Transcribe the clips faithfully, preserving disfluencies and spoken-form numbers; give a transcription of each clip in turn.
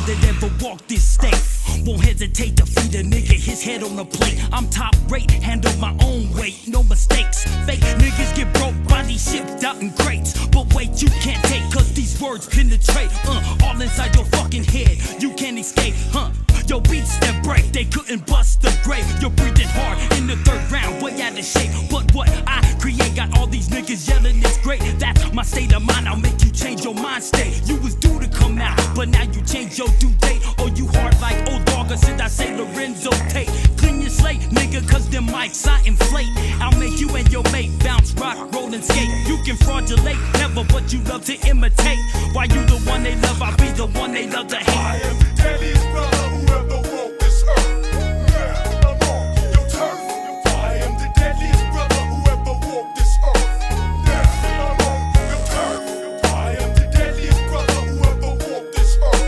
that ever walked this state. Won't hesitate to feed a nigga his head on a plate. I'm top rate, handle my own weight, no mistakes. Fake niggas get broke, bodies shipped out in crates. But wait, you can't take, cause these words penetrate. Uh, all inside your fucking head, you can't escape, huh? Yo, beats that break, they couldn't bust the grave. You're breathing hard in the third round, way out of shape. But what I create got all these niggas yelling, it's great. That's my state of mind, I'll make you change your mind state. You was due to come out, but now you change your due date. Or you hard like old dog, or should I say Lorenzo Tate? Clean your slate, nigga, cause them mics I inflate. I'll make you and your mate bounce, rock, roll, and skate. You can fraudulate, never, but you love to imitate. Why you the one they love, I'll be the one they love to hate. I am the deadliest brother who ever walked this earth. Yeah, I'm on your turf. I am the deadliest brother who ever walked this earth. Yeah, I'm on your turf. I am the deadliest brother who ever walked this earth.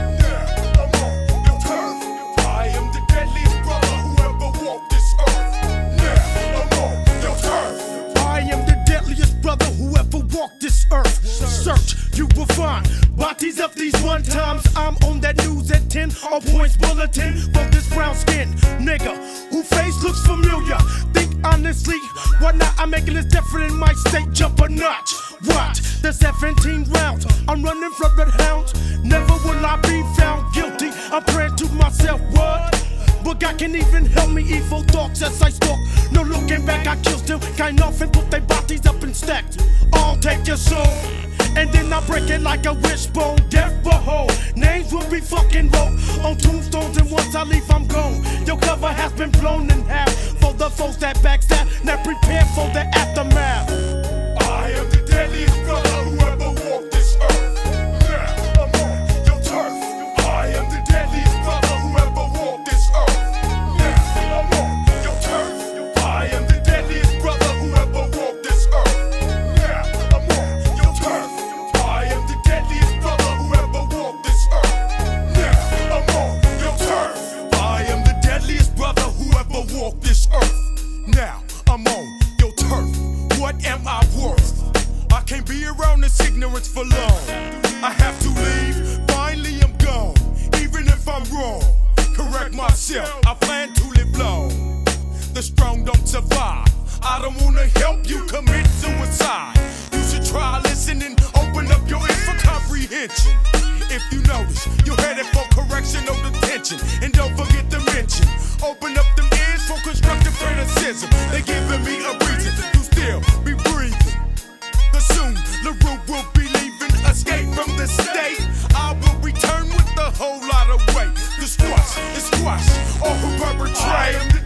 Yeah, I'm on your turf. I am the deadliest brother who ever walked this earth. Yeah, I'm on your turf. I am the deadliest brother who ever walked this earth. Search, you will find bodies of these one times. I'm on that news at ten, all points bulletin for this brown skin nigga who face looks familiar. Think honestly, why not? I'm making this different in my state, jump a notch. Watch the seventeen rounds, I'm running from the hounds. Never will I be found guilty. I'm praying to myself, what? But God can even help me, evil thoughts as I stalk. No looking back, I kill them kind off and put their bodies up in stacks. I'll take your soul, and then I break it like a wishbone. Death behold, names will be fucking wrote on tombstones, and once I leave I'm gone. Your cover has been blown in half for the foes that backstab, not prepared for the aftermath. I am the deadliest brother who ever walked this earth. Yeah, I'm on your turf. I am the deadliest brother who ever walked this earth. Yeah, I'm on your turf. I am the deadliest brother who ever walked this earth. Yeah, I'm on your turf. I am the deadliest brother who ever walked this earth. Yeah, I'm on your turf. I am the deadliest brother who ever walked this earth. Now, I'm on your turf. What am I worth? I can't be around this ignorance for long. I have to leave, finally I'm gone. Even if I'm wrong, correct myself, I plan to live long. The strong don't survive. I don't wanna help you commit suicide. You should try listening, open up your ears for comprehension. If you notice, you're headed for correction or detention. And don't forget to mention, open up them ears for constructive criticism. They're giving me a reason to still be breathing. The soon, LaRue will be leaving, escape from the state. I will return with a whole lot of weight. The squash is squash, all who perpetrate.